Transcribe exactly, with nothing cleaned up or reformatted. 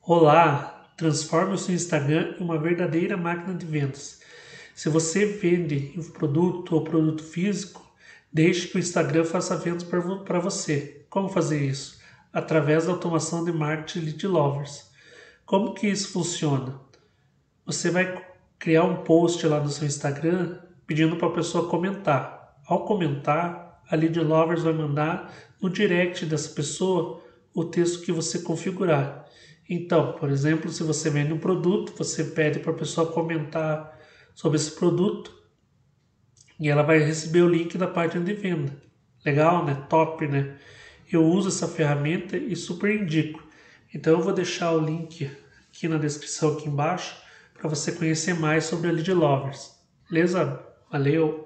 Olá, transforme o seu Instagram em uma verdadeira máquina de vendas. Se você vende um produto ou produto físico, deixe que o Instagram faça vendas para você. Como fazer isso? Através da automação de marketing lead lovers. Como que isso funciona? Você vai criar um post lá no seu Instagram pedindo para a pessoa comentar. Ao comentar, a lead lovers vai mandar no direct dessa pessoa o texto que você configurar. Então, por exemplo, se você vende um produto, você pede para a pessoa comentar sobre esse produto e ela vai receber o link da página de venda. Legal, né? Top, né? Eu uso essa ferramenta e super indico. Então eu vou deixar o link aqui na descrição aqui embaixo para você conhecer mais sobre a Lead Lovers. Beleza? Valeu!